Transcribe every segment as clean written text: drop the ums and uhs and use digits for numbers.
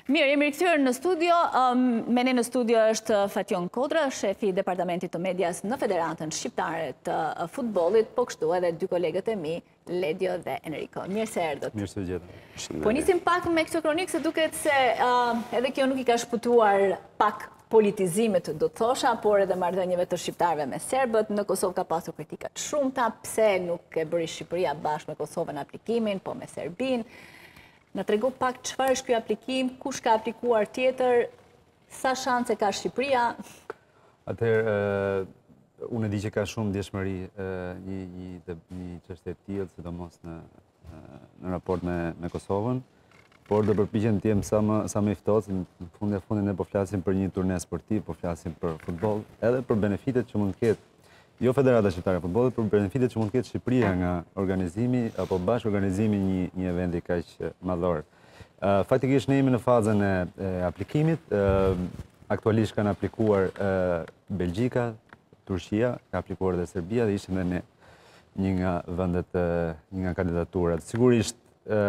Mirë, jemi rikthyer në studio. Me ne në studio është Fatjon Kodra, shefi i Departamentit të Medias në Federatën Shqiptare të Futbollit, po kështu edhe dy kolegët e mi, Ledio dhe Enrico. Mirë se erdhët. Mirë se gjetëm. Po nisim pak me këtë kronikë, se duket se edhe kjo nuk i ka shpëtuar pak politizimet, do të thosha, por edhe marrëdhënieve të shqiptarëve me serbët. Në Kosovë ka pasur kritika të shumta, pse nuk e bëri Shqipëria bashkë me Kosovën aplikimin, po me Serbinë. Në tregu pak çfarë është ky aplikim, kush ka aplikuar tjetër, sa shanse ka Shqipëria? Atëherë, unë e di që ka shumë ndjeshmëri një çështje e tillë, sidomos në raport me Kosovën, por do përpiqem të jem sa më i ftohtë, në fundin ne po flasim për një turne sportiv, po flasim për futboll, edhe për benefitet që mund të ketë jo Federata Shqiptare e Futbollit, për benefitet që mund të ketë Shqipëria nga organizimi apo bashkë organizimi një eventi kaq madhor. Faktikisht ne jemi në fazën e aplikimit. Aktualisht kanë aplikuar Belgjika, Turqia, ka aplikuar dhe Serbia dhe ishim dhe ne një nga vendet, një nga kandidaturat. Sigurisht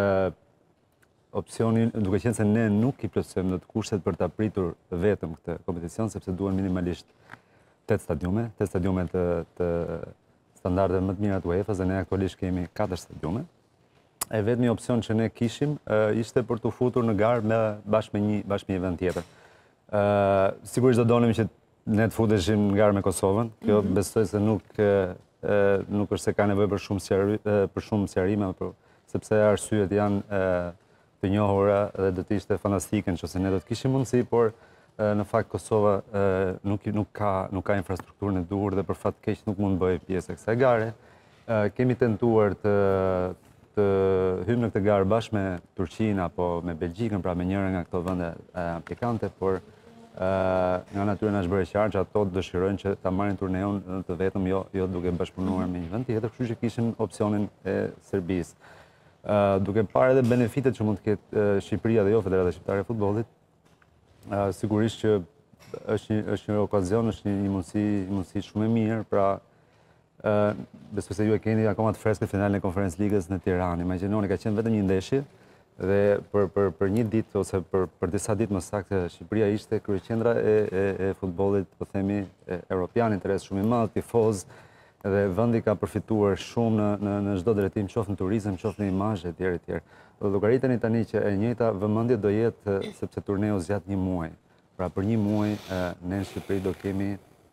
opsioni, duke qenë se ne nuk i plotësojmë dot kushtet për ta pritur vetëm këtë kompeticion, sepse duhen minimalisht 8 stadiume të standardeve më të mira të UEFA-s dhe ne aktualisht kemi 4 stadiume. E vetmi opsion që ne kishim ishte për të futur në garë bashkë me një vend tjetër. Sigurisht do donim që ne të futeshim në garë me Kosovën. Kjo besoj se nuk është se ka nevojë për shumë sqarime, sepse arsyet janë të njohura dhe do të ishte fantastike nëse ne do të kishim mundësi, por në fakt Kosova nuk ka infrastrukturën e duhur dhe për fat keq nuk mund të bëjë pjesë e kësaj gare. Kemi tentuar të hyjmë në këtë garë bashkë me Turqinë apo me Belgjikën, pra me njërin nga këto vende aplikante, por nga natyra na është bërë qartë që ato dëshirojnë që ta marrin turneun të vetëm, jo duke bashkëpunuar me një vend tjetër, kështu që kishim opsionin e Serbisë. Duke parë edhe benefitet që mund të ketë Shqipëria dhe jo Federata Shqiptare e Futbollit, sigurisht që është një okazion, është një mundësi shumë e mirë, pra besoj se ju e keni akoma të freskët finalin e Conference Ligës në Tiranë. Imagjinoni, ka qenë vetëm një ndeshje dhe për një ditë ose për disa ditë më saktë Shqipëria ishte kryeqendra e futbollit, po themi, evropian, interes shumë i madh, tifoz, dhe vendi ka përfituar shumë në çdo drejtim, qoftë në turizëm, qoftë në imazh etj. Do llogariteni tani që e njëjta vëmendje do jetë sepse turneu zgjat një muaj. Pra për një muaj ne në Shqipëri do kemi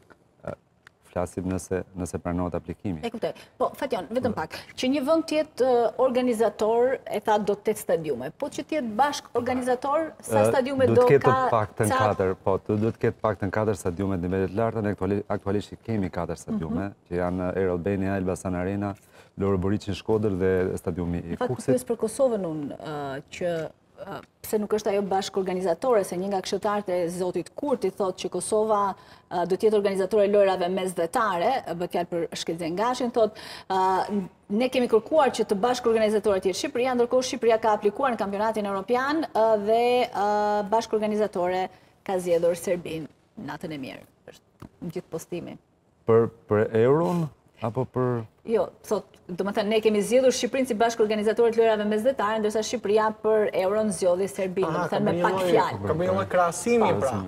flasim nëse pranohet aplikimi. E kuptoj. Po, Fatjon, vetëm pak, që një vend të jetë organizator, e tha do të 8 stadiume, po që të jetë bashk organizator, sa stadiume do ka? Do të ketë paktën 4, po, do të ketë paktën 4 stadiume të nivelet larta, ne aktualisht kemi 4 stadiume, që janë Air Albania, Elbasan Arena, Loro Boriçi në Shkodër dhe stadiumi i Kukësit. Pyes për Kosovën unë, që pse nuk është ajo bashkë organizatore, se një nga këshilltarët e zotit Kurti thotë që Kosova do të jetë organizatore e lojrave mesdhetare, bëhet fjalë për Shkëlqen Gashin, thotë ne kemi kërkuar që të bashkë organizatore të jetë Shqipëria, ndërkohë Shqipëria ka aplikuar në kampionatin evropian dhe bashkë organizatore ka zgjedhur Serbinë. Natën e mirë, është në gjithë postimi. Për Euron apo për... Jo, thot, do më thënë, ne kemi zgjedhur Shqipërinë si bashkë organizatorë të lojrave mesdhetare, ndërsa Shqipëria për Euron zgjodhi Serbinë, do më thënë me pak fjalë. Ka bëjë një krahasimi, pra.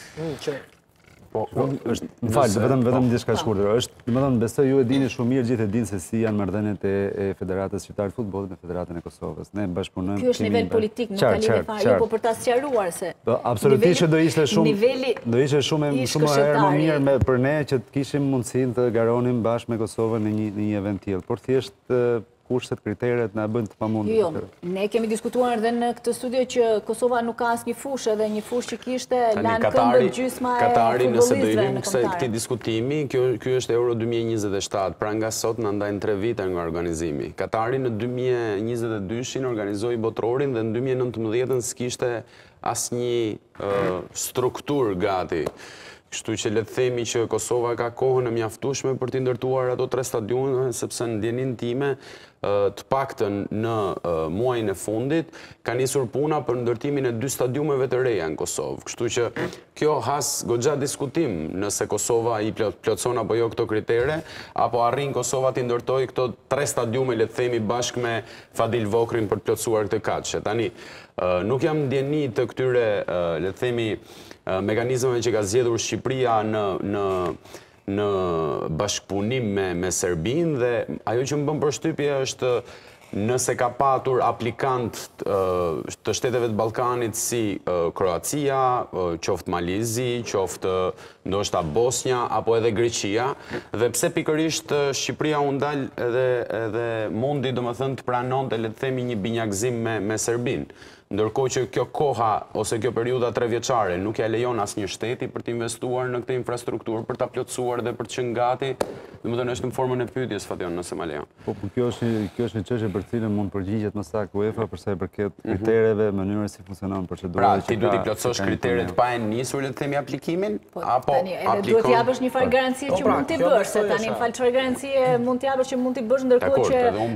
Po, më falë, vetëm diçka shkurtër. Do të thënë, besoj ju e dini shumë mirë, gjithë e dinë se si janë marrëdhëniet e Federatës Shqiptare të Futbollit me Federatën e Kosovës. Ne bashkëpunojmë. Ky është nivel politik, nuk ka lidhje fare, jo, po për ta sqaruar se. Absolutisht që do ishte shumë herë më mirë për ne që të kishim mundësinë të garonim bashkë me Kosovën në një event tillë. Por thjesht kushtet, kriteret na bëjnë të pamundur. Jo, ne kemi diskutuar edhe në këtë studio që Kosova nuk ka asnjë fushë dhe një fushë që kishte lanë këmbë gjysma e futbollistëve nëse do i hym këtij diskutimi, ky është Euro 2027, pra nga sot na ndajnë 3 vite nga organizimi. Katari në 2022 organizoi botrorin dhe në 2019 s'kishte asnjë strukturë gati. Kështu që le të themi që Kosova ka kohën e mjaftueshme për të ndërtuar ato 3 stadiume, sepse në ndjenin time të paktën në muajin e fundit, ka nisur puna për ndërtimin e 2 stadiumeve të reja në Kosovë. Kështu që kjo has goxha diskutim nëse Kosova i plotson apo jo këto kritere, apo arrin Kosova të ndërtoj këto 3 stadiume, le të themi, bashkë me Fadil Vokrin për të plotësuar këtë katëshe. Tani, nuk jam ndjeni të këtyre, le të themi, mekanizmave që ka zgjedhur Shqipëria në bashkëpunim me Serbinë, dhe ajo që më bën përshtypje është nëse ka patur aplikant të shteteve të Ballkanit si Kroacia, qoftë Malizi, qoftë ndoshta Bosnja apo edhe Greqia, dhe pse pikërisht Shqipëria u ndal edhe mundi domethënë të pranonte, le të themi, një binjakëzim me Serbinë. Ndërkohë që kjo koha ose kjo periudha 3 vjeçare nuk ja lejon asnjë shteti për të investuar në këtë infrastrukturë, për ta plotësuar dhe për të qenë gati, domethënë është në formën e pyetjes, Fadion, nëse ma lejon. Po kjo është një çështje për cilën mund përgjigjet më saktë UEFA për sa i përket kritereve, mënyrës si funksionon procedura. Pra, ti duhet i plotësosh kriteret pa e nisur, le të themi, aplikimin, apo aplikon. Duhet t'i japësh një farë garancie që mund t'i bësh, se tani në falë çfarë garancie mund t'i japësh që mund t'i bësh, ndërkohë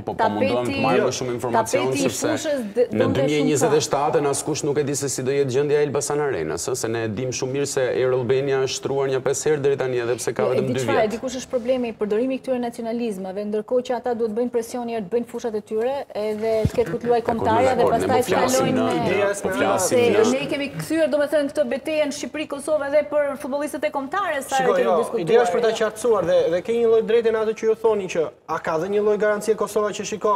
që tapeti në askush nuk e di se si do jetë gjendja e Elbasan Arenës, se ne dim shumë mirë se Air Albania është shtruar një 5 herë deri tani, edhe pse ka vetëm 2 vjet. Dikush është problemi përdorimi i këtyre nacionalizmave, ndërkohë që ata duhet bëjnë presion herë të bëjnë fushat e tyre, edhe të ketë ku të luajë kombëtarja dhe pastaj të kalojnë se ne kemi kthyer domethënë këtë betejë në Shqipëri, Kosovë edhe për futbollistët e kombëtare sa herë kemi diskutuar. Ideja është për ta qartësuar dhe ke një lloj drejtë në atë që ju thoni që a ka dhe një lloj garancie Kosova që shiko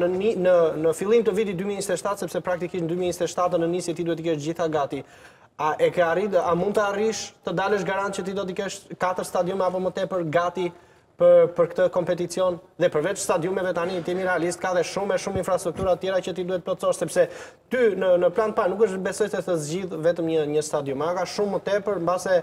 në fillim të vitit 2027, sepse praktikisht në 2027 në nisje ti duhet t'i kesh gjitha gati. A mund të arrish të dalësh garant që ti do t'i kesh 4 stadiume apo më tepër gati për këtë kompeticion? Dhe përveç stadiumeve tani, ti jemi realist, ka dhe shumë infrastruktura tjera që ti duhet plotësosh, sepse ty në plan pa nuk është besoj se të zgjidh vetëm një stadium. A ka shumë më tepër, mbase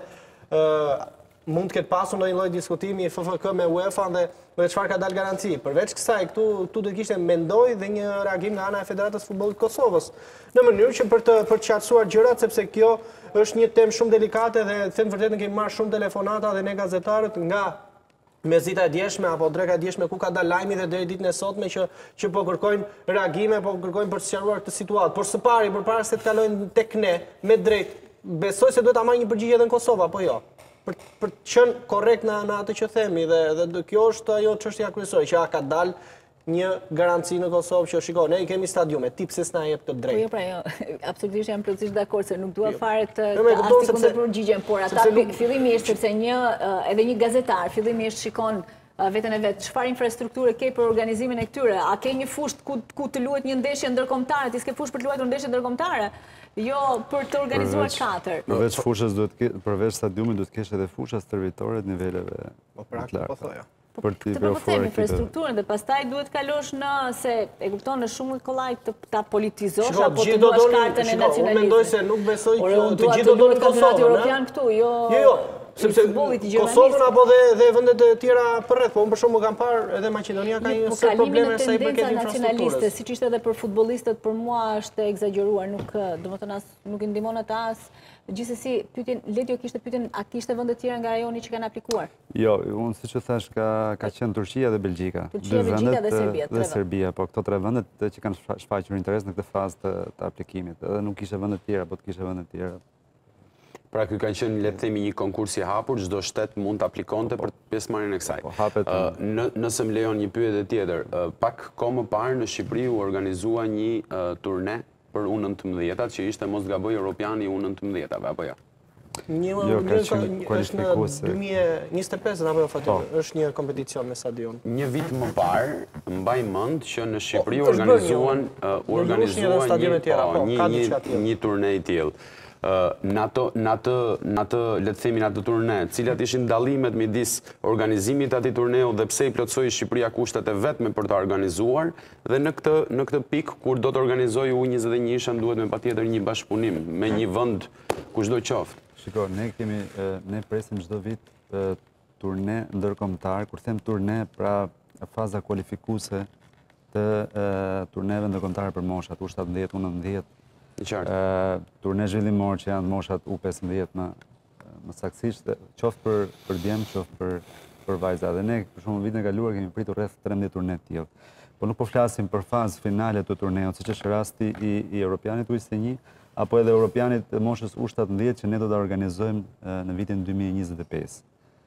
mund të ketë pasur ndonjë lloj diskutimi FFK me UEFA dhe çfarë ka dalë garanci. Përveç kësaj, këtu do të kishte mendoj dhe një reagim nga ana e Federatës Futbollit Kosovës, në mënyrë që për të qartësuar gjërat, sepse kjo është një temë shumë delikate dhe them vërtet ne kemi marrë shumë telefonata dhe ne gazetarët nga mezita e djeshme apo dreka e djeshme ku ka dalë lajmi dhe deri ditën e sotme që po kërkojnë reagime, po kërkojnë për të sqaruar këtë situatë. Por së pari, përpara se të kalojnë tek ne me drejt, besoj se duhet ta marrë një përgjigje edhe në Kosovë apo jo. Për të qenë korrekt në atë që themi dhe kjo është ajo çështja kryesore, që ka dalë një garanci në Kosovë që shiko, ne i kemi stadiume, ti pse s'na jep këtë drejtë. Po jo, absolutisht jam plotësisht dakord se nuk dua fare të asnjë përgjigjen, por ata fillimisht sepse edhe një gazetar fillimisht shikon veten e vet, çfarë infrastrukture ke për organizimin e këtyre, a ke një fushë ku të luhet një ndeshje ndërkombëtare, ti s'ke fushë për të luajtur ndeshje ndërkombëtare? Jo, për të organizuar 4. Përveç fushës përveç stadiumit duhet të kesh edhe fusha stërvitore të niveleve më të larta. Për të përcjellë infrastrukturën dhe pastaj duhet kalosh se e kupton në shumë kollaj ta politizosh apo të duash kartën e nacionalizmit. Unë mendoj se nuk besoj që të gjithë do duhet kampionat evropian këtu, jo. Sepse Kosovën apo dhe vendet e tjera përreth, po unë për shembull kam parë edhe Maqedonia ka një sër probleme sa i përket infrastrukturës. Siç ishte edhe për futbollistët, për mua është egzageruar, domethënë nuk i ndihmon ata as. Gjithsesi, pyetjen Letio kishte pyetjen, a kishte vende të tjera nga rajoni që kanë aplikuar? Jo, unë siç e thash ka qenë Turqia dhe Belgjika. Turqia, Belgjika dhe Serbia, po këto 3 vendet që kanë shfaqur interes në këtë fazë të aplikimit. Edhe nuk kishte vende të tjera, po të kishte vende të tjera. Pra ky ka qenë, le të themi, një konkurs i hapur, çdo shtet mund të aplikonte për pjesëmarrjen e kësaj. Nëse më lejon një pyetje tjetër, pak kohë më parë në Shqipëri u organizua një turne për U19-at, që ishte mos gaboj Europiani U19-ave, apo jo? Është në 2025 apo jo, Fatim, është një kompeticion me stadion. Një vit më parë, mbaj mend që në Shqipëri u organizuan një turne i tillë. Në atë, le të themi, në atë turne, cilat ishin dallimet midis organizimit atij turneu dhe pse i plotësoi Shqipëria kushtet e vetme për ta organizuar, dhe në këtë pikë kur do të organizojë U21-shan duhet me patjetër një bashkëpunim me një vend kushdo qoftë. Shiko, ne presim çdo vit turne ndërkombëtar, kur them turne, pra faza kualifikuese të turneve ndërkombëtare për moshat U17, U19. Turne zhvillimor që janë moshat U15 më saktësisht, qoftë për djemë, qoftë për vajza. Dhe ne, për shumë vitin e kaluar, kemi pritur rreth 13 turne të tillë. po nuk po flasim për fazë finale të turneut, siç është rasti i Europianit U21, apo edhe Europianit moshës U17 që ne do ta organizojmë në vitin 2025.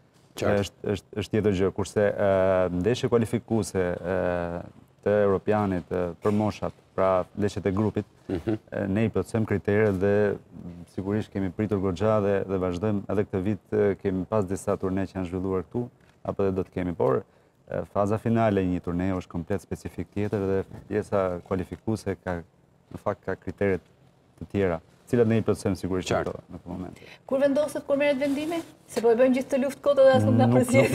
Është tjetër gjë, kurse ndeshje kualifikuese të Europianit për moshat, pra ndeshjet e grupit, ne i plotësojmë kriteret dhe sigurisht kemi pritur goxha dhe vazhdojmë edhe këtë vit kemi pas disa turne që janë zhvilluar këtu, apo dhe do të kemi, por faza finale e një turneu është komplet specifik tjetër dhe pjesa kualifikuese në fakt ka kriteret të tjera, cilat ne i plotësojmë sigurisht në këtë moment. Kur vendoset, kur merret vendimi? Se po e bëjmë gjithë të luftë kotë dhe as nuk na përzjedh.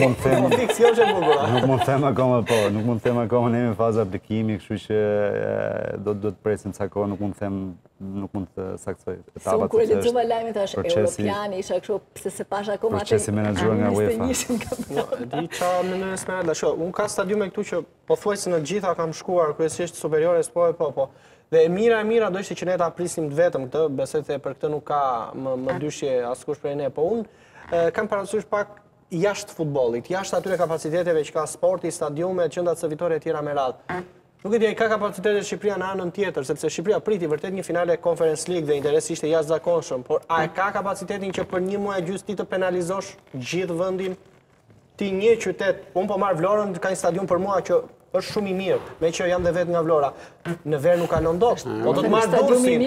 Nuk mund të them akoma nuk mund të them akoma, ne jemi në fazë aplikimi, kështu që do të presim ca kohë, nuk mund të saktoj etapat. Kur e lexova lajmin tash Europiani, isha kështu pse se pash akoma atë. Procesi menaxhuar nga UEFA. Di çfarë mendoj Smeralda, unë ka stadiume këtu që pothuajse në gjitha kam shkuar, kryesisht superiores, po. Dhe e mira do ishte që ne ta prisnim të vetëm këtë, besoj se për këtë nuk ka më dyshje askush prej ne, po unë kam parasysh pak jashtë futbollit, jashtë atyre kapaciteteve që ka sporti, stadiume, qendrat servitore e tjera me radhë. Nuk e di ai ka kapacitete Shqipëria në anën tjetër, sepse Shqipëria priti vërtet një finale Conference League dhe interesi ishte jashtëzakonshëm, por a ka kapacitetin që për një muaj e gjysmë ti të penalizosh gjithë vendin? Ti një qytet, unë po marr Vlorën, ka një stadium për mua që është shumë i mirë, me që jam dhe vetë nga Vlora. Në verë nuk ka lëndosh. Po do të marrë Durrësin.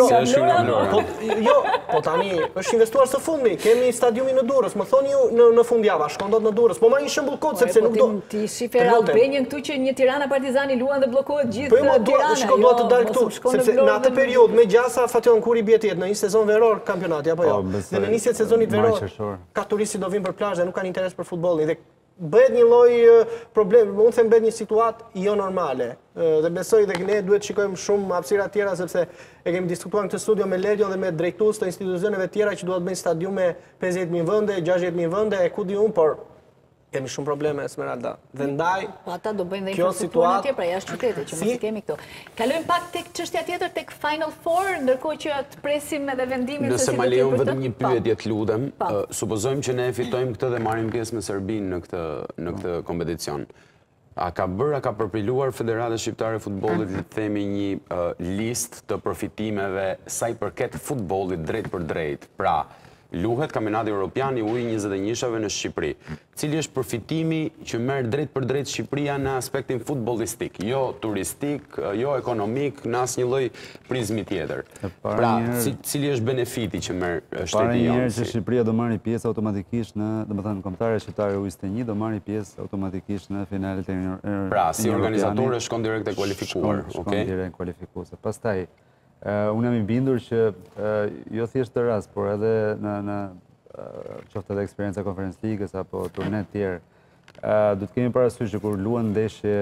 Jo, po tani është investuar së fundi. Kemi stadiumin në Durrës. Më thoni ju në fundjava, shkon dot në Durrës. Po marr një shembull kot sepse nuk do. Ti shifer Albanian këtu që një Tirana Partizani luan dhe bllokohet gjithë Tirana. Po shkon dot të dal këtu, sepse në atë periudhë me gjasa Fation Kuri bie në një sezon veror kampionati apo jo. Dhe në nisjet sezonit veror ka turistë do vinë për plazh dhe nuk kanë interes për futbollin. Bëhet një lloj problem, unë them bëhet një situatë jo normale. Dhe besoj dhe ne duhet shikojmë shumë hapësira të tjera sepse e kemi diskutuar në këtë studio me Ledion dhe me drejtues të institucioneve tjera që duhet bëjnë stadiume 50.000 vende, 60.000 vende, e ku di unë, por kemi shumë probleme, Smeralda. Dhe ndaj, po ata do bëjnë dhe infrastrukturën e tjerë pra jashtë qytetit, që mos i kemi këto. Kalojmë pak tek çështja tjetër, tek Final Four, ndërkohë që të presim edhe vendimin se si do të jetë. Nëse ma lejon vetëm një pyetje të lutem, supozojmë që ne fitojmë këtë dhe marrim pjesë me Serbinë në këtë kompeticion. A ka përpiluar Federata Shqiptare e Futbollit të themi një listë të përfitimeve sa i përket futbollit drejt për drejt? Pra, luhet kampionati Europian i U21-shave në Shqipëri. Cili është përfitimi që merr drejt për drejt Shqipëria në aspektin futbollistik, jo turistik, jo ekonomik, në asnjë lloj prizmi tjetër. Pra, cili është benefiti që merr shteti jonë? Para një herë që Shqipëria do marrë pjesë automatikisht në, domethënë kombëtare shqiptare U21 do marrë pjesë automatikisht në finalet e Pra, si organizatorë shkon direkt e kualifikuar, okay? Shkon direkt kualifikuese. Pastaj unë jam i bindur që jo thjesht të rast, por edhe në qoftë edhe eksperienca Conference League-s apo turnet tjerë, do të kemi parasysh që kur luan ndeshje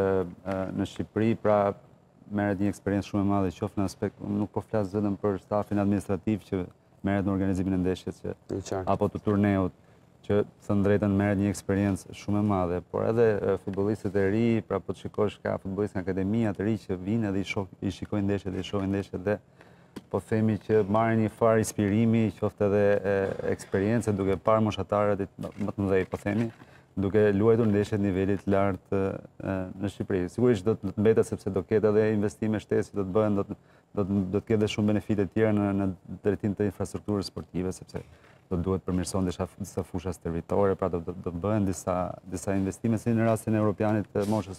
në Shqipëri, pra merret një eksperiencë shumë e madhe, qoftë në aspekt, nuk po flas vetëm për stafin administrativ që merret në organizimin e ndeshjes apo të turneut, që thënë drejtën merret një eksperiencë shumë e madhe, por edhe futbollistët e ri, pra po të shikosh ka futbollistë nga akademia të ri që vinë edhe i shikojnë ndeshjet dhe i shohin ndeshjet dhe po themi që marrin një farë inspirimi, qoftë edhe eksperiencë duke parë moshatarët më të mëdhenj, po themi, duke luajtur ndeshjet nivelit lartë në Shqipëri. Sigurisht do të mbetet sepse do ketë edhe investime shtesë që do të bëhen, do të ketë edhe shumë benefite të tjera në drejtim të infrastrukturës sportive, sepse do duhet përmirëson disa fusha servitore, pra do bëhen disa investime, si në rastin e Europianit të moshës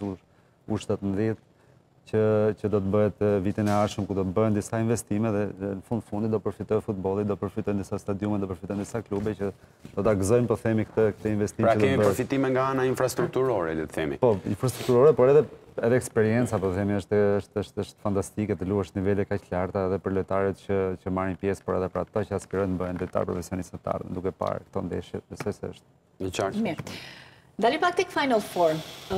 U17, që do të bëhet vitin e ardhshëm, ku do të bëhen disa investime dhe në fundit do përfitojë futbolli, do përfitojnë disa stadiume, do përfitojnë disa klube që do ta gëzojnë, po themi, këtë investim që do të bëhet. Pra kemi përfitime nga ana infrastrukturore, le të themi. Po, infrastrukturore, por edhe eksperienca, po themi, është fantastike të luash nivele kaq të larta edhe për lojtarët që marrin pjesë, por edhe për ata që aspirojnë të bëhen lojtarë profesionistë të ardhmen, duke parë këto ndeshje, besoj se është. Në qartë. Mirë. Dalim pak tek Final Four.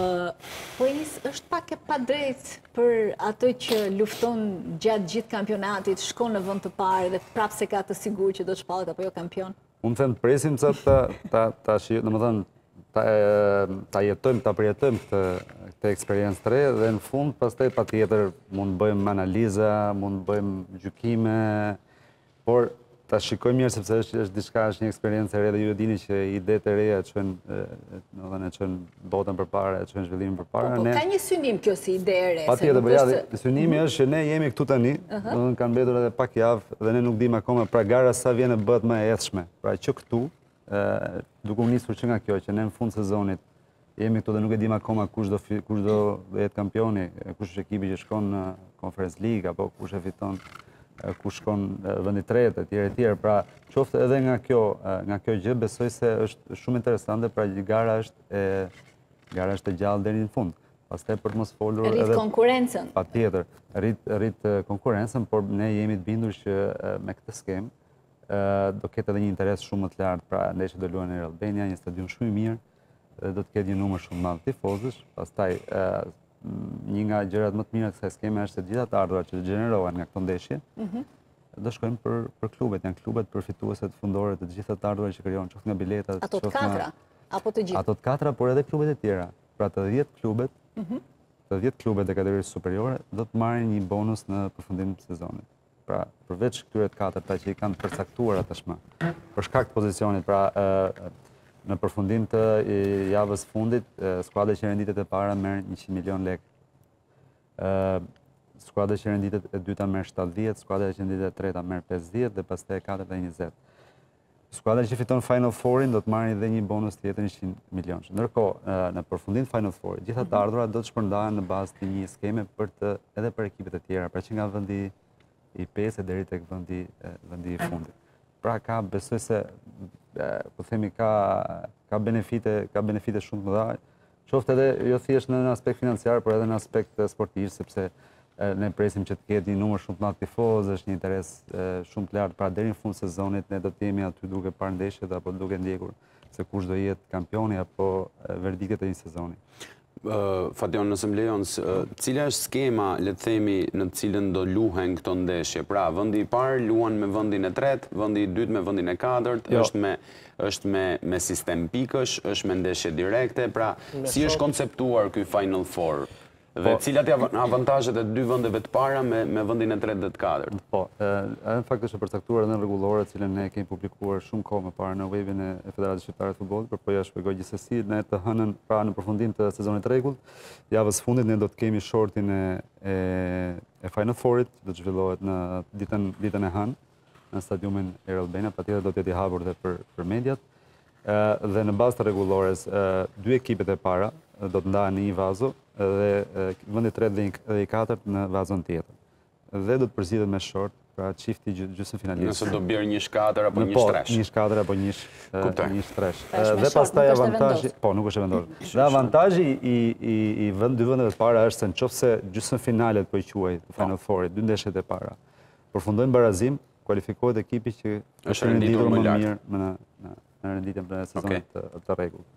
Po është pak e padrejtë për atë që lufton gjatë gjithë kampionatit, shkon në vend të parë dhe prapë se ka të sigurt që do të shpallet apo jo kampion. Unë them të presim sa domethënë ta jetojmë, ta përjetojmë këtë eksperiencë të re dhe në fund pastaj patjetër mund bëjmë analiza, mund bëjmë gjykime, por ta shikoj mirë sepse është një eksperiencë e re dhe ju e dini që idetë e reja çojnë botën përpara, çojnë zhvillimin përpara. Po, ka një synim kjo si ide e re. Patjetër, synimi është që ne jemi këtu tani, domethënë kanë mbetur edhe pak javë dhe ne nuk dimë akoma pra gara sa vjen e bëhet më e edhshme. Pra që këtu, duke u nisur që nga kjo, që ne në fund sezonit jemi këtu dhe nuk e dim akoma kush do jetë kampioni, kush është ekipi që shkon në Conference League apo kush e fiton, kush shkon vendi i tretë etj. Pra, qoftë edhe nga kjo gjë, besoj se është shumë interesante, pra gara është e gjallë deri në fund. Pastaj për të mos folur edhe rrit konkurrencën. Patjetër, rrit konkurrencën, por ne jemi të bindur që me këtë skemë do ketë edhe një interes shumë më të lartë, pra ndeshjet do luhen në Albania, një stadium shumë i mirë, do të ketë një numër shumë madh tifozësh. Pastaj një nga gjërat më të mira të kësaj skeme është se gjitha të ardhurat që gjenerohen nga këto ndeshje do shkojnë për klubet, janë klubet përfitueset fundore të gjitha të ardhurat që krijohen, qoftë nga biletat, ato të katra apo të gjitha. Ato të katra, por edhe klubet e tjera. Pra të 10 klubet, të 10 klubet e kategorisë superiore do të marrin një bonus në përfundim të sezonit. Pra, përveç këtyre të katërta që i kanë përcaktuar tashmë, për shkak të pozicionit, pra në përfundim të javës fundit, skuadra që renditet e para merr 100 milion lekë. Skuadra që renditet e dyta merr 70, skuadra që renditet e treta merr 50 dhe pastaj e katërta 20. Skuadra që fiton Final Fourin do të marrë edhe një bonus tjetër 100 milionë. Ndërkohë, në përfundim Final Fourit, gjitha të ardhurat do të shpërndahen në bazë të një skeme edhe për ekipet e tjera, pra që nga vendi i 5 deri tek vendi i fundit. Pra besoj se po themi ka benefite shumë të mëdha, qoftë edhe jo thjesht në aspekt financiar, por edhe në aspekt sportiv, sepse ne presim që të ketë një numër shumë të madh tifozë, është një interes shumë të lartë, pra deri në fund sezonit ne do të jemi aty duke parë ndeshjet apo duke ndjekur se kush do jetë kampioni apo verdiktet e një sezoni. Fation, nëse më lejon, cila është skema, le të themi, në të cilën do luhen këto ndeshje? Pra, vendi i parë luan me vendin e tretë, vendi i dytë me vendin e katërt, është me sistem pikësh, është me ndeshje direkte, pra si është konceptuar ky Final Four? Dhe cilat janë avantazhet e dy vendeve të para me vendin e tretë dhe të katërt? Po, në fakt është e përcaktuar edhe në rregullore, të cilën ne kemi publikuar shumë kohë më parë në webin e Federatës Shqiptare të Futbollit, por po ja shpjegoj gjithsesi, ne të hënën pra në përfundim të sezonit të rregullt, javës fundit ne do të kemi shortin e Final Fourit, do të zhvillohet në ditën e hënë në stadiumin Air Albania, patjetër do të jetë i hapur dhe për mediat. Dhe në bazë të rregullores, dy ekipet e para do të ndahen në një vazo dhe vendi i tretë dhe i katërt në vazon tjetër. Dhe do të përzidhet me short, pra çifti gjysmëfinalist. Nëse do bjerë një shkatër apo një shtresh. Një shkatër apo një shtresh. Dhe pastaj avantazhi, po nuk është e vendosur. Dhe avantazhi i dy vendeve të para është se nëse gjysmëfinalet po i quaj Final Fourit, dy ndeshjet e para, përfundojnë barazim, kualifikohet ekipi që është renditur më mirë në renditjen e sezonit të rregullt.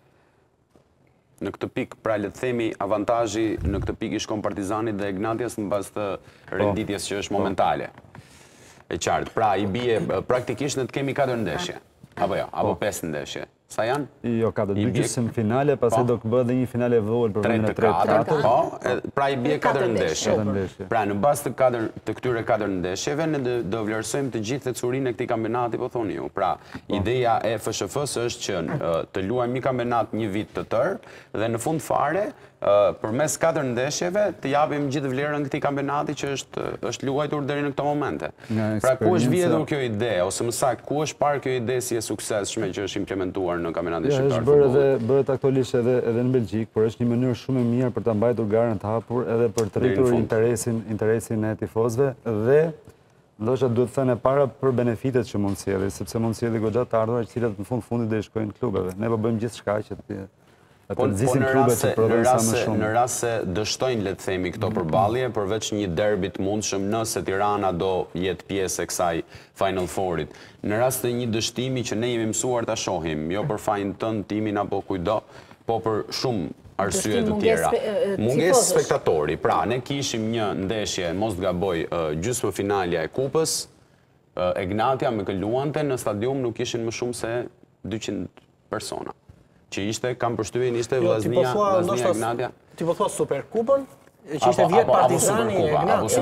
Në këtë pikë, pra le të themi, avantazhi në këtë pikë i shkon Partizanit dhe Ignatias në bazë të renditjes që është momentale. E qartë, pra i bie praktikisht në të kemi 4 ndeshje, apo jo, apo 5 ndeshje. Sa janë? Jo, ka të dy gjysmëfinale, pastaj do të bëhet edhe një finale e vogël për vendin e tretë. Po, pra i bie 4 ndeshje. Pra në bazë të këtyre 4 ndeshjeve ne do vlerësojmë të gjithë ecurinë e këtij kampionati, po thoni ju. Pra, ideja e FSHF-s është që të luajmë një kampionat një vit të tërë dhe në fund fare përmes 4 ndeshjeve të japim gjithë vlerën këtij kampionati që është luajtur deri në këto momente. Pra ku është vjedhur kjo ide, ose më saktë ku është parë kjo ide si e suksesshme që është implementuar në kampionatin shqiptar të futbollit? Bëhet aktualisht edhe në Belgjik, por është një mënyrë shumë e mirë për ta mbajtur garën të hapur edhe për të rritur interesin e tifozëve dhe ndoshta duhet të thënë para për benefitet që mund sjellë, sepse mund sjellë goxha të ardhurat që cilat në fundit do i shkojnë klubeve. Ne po bëjmë gjithçka që Po në rast se dështojnë, le të themi, këto përballje, përveç një derbi të mundshëm nëse Tirana do jetë pjesë e kësaj Final Fourit. Në rast të një dështimi që ne jemi mësuar ta shohim, jo për fajin tënd, timin apo kujdo, po për shumë arsye të tjera. Mungesë spektatori. Pra, ne kishim një ndeshje, mos të gaboj, gjysmëfinalja e Kupës, Egnatia me këluante në stadium nuk ishin më shumë se 200 persona. Që ishte, kam përshtypjen, ishte Vllaznia Egnatia. Ti po thua Superkupën, që ishte vjet Partizani e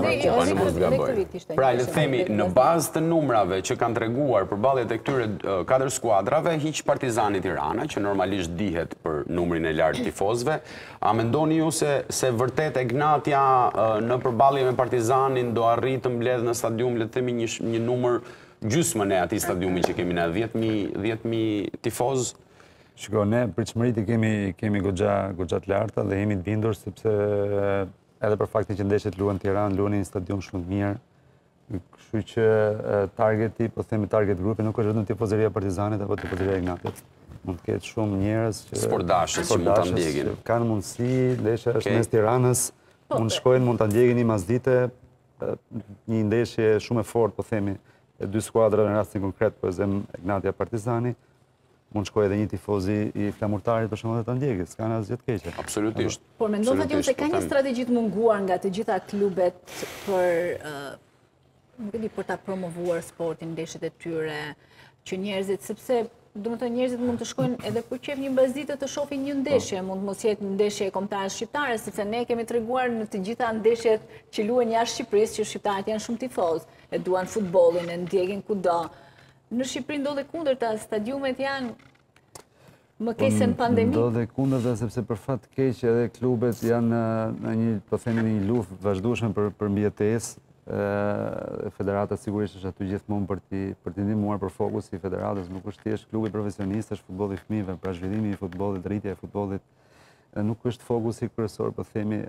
Gnati. Pra, le themi, në bazë të numrave që kanë treguar për baljet e këtyre 4 skuadrave, hiq Partizani Tirana, që normalisht dihet për numrin e lartë tifozëve, a mendoni ju se vërtet e Gnatja në përballje me Partizanin do arrit të mbledh në stadium, le të themi, një numër gjysmën e atij stadiumi që kemi ne, 10.000 tifozë? Shiko, ne pritshmërit i kemi goxha të larta dhe jemi të bindur sepse edhe për faktin që ndeshjet luhen në Tiranë, luhen në një stadium shumë të mirë. Kështu që targeti, po themi target grupi, nuk është vetëm tifozëria e Partizanit apo tifozëria e Gnatit. Mund të ketë shumë njerëz që sportdashës që mund ta ndjekin. Kanë mundësi, ndeshja është mes Tiranës, mund shkojnë, mund ta ndjekin një masdite, një ndeshje shumë e fortë, po themi, e 2 skuadra në rastin konkret, po zem Gnatja Partizani. Mund shkoj edhe një tifozi i Flamurtarit për shembull dhe ta ndjekë, s'ka asgjë të keqe. Absolutisht. Por mendon Fatjon se ka një strategji të munguar nga të gjitha klubet për nuk e di, për ta promovuar sportin, ndeshjet e tyre, që njerëzit, sepse domethënë njerëzit mund të shkojnë edhe për qef një mbasditë të shohin një ndeshje, mund mos jetë ndeshje kombëtare shqiptare, sepse ne kemi treguar në të gjitha ndeshjet që luhen jashtë Shqipërisë që shqiptarët janë shumë tifozë, e duan futbollin, e ndjekin kudo. Në Shqipëri ndodhe kundërta, stadiumet janë më keq se në pandemi. Ndodhe kundërta sepse për fat keq edhe klubet janë në një, po themi, një luftë vazhdueshme për mbijetesë. Federata sigurisht është aty gjithmonë për t'i ndihmuar, për fokusi i federatës nuk është thjesht klubi profesionist, është futbolli i fëmijëve, pra zhvillimi i futbollit, rritja e futbollit, nuk është fokusi kryesor, po themi,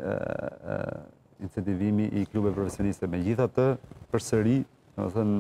incentivimi i klubeve profesioniste. Megjithatë, përsëri, domethënë,